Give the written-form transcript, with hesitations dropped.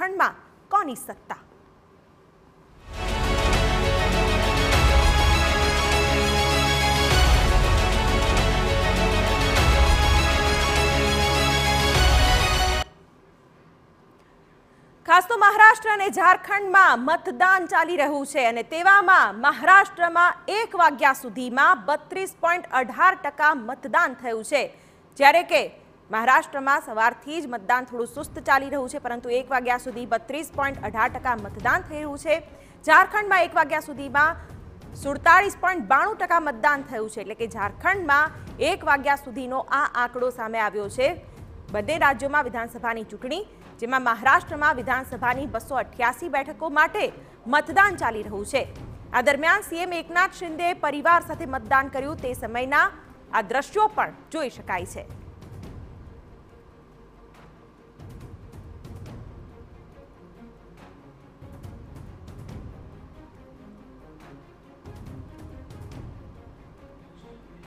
ઝારખંડમાં કોની સત્તા? ખાસ તો મહારાષ્ટ્ર અને ઝારખંડમાં મતદાન ચાલી રહ્યું છે અને તેવામાં મહારાષ્ટ્રમાં 1 વાગ્યા સુધીમાં 32.18% મતદાન થયું છે, જ્યારે કે મહારાષ્ટ્રમાં સવારથી જ મતદાન થોડું સુસ્ત ચાલી રહ્યું છે, પરંતુ 1 વાગ્યા સુધી 32.18% મતદાન થઈ રહ્યું છે. ઝારખંડમાં 1 વાગ્યા સુધીમાં 47.92% મતદાન થયું છે, એટલે કે ઝારખંડમાં 1 વાગ્યા સુધીનો આ આંકડો સામે આવ્યો છે. બંને રાજ્યોમાં વિધાનસભાની ચૂંટણી, જેમાં મહારાષ્ટ્રમાં વિધાનસભાની 288 બેઠકો માટે મતદાન ચાલી રહ્યું છે. આ દરમિયાન સીએમ એકનાથ શિંદે પરિવાર સાથે મતદાન કર્યું તે સમયના આ દ્રશ્યો પણ જોઈ શકાય છે.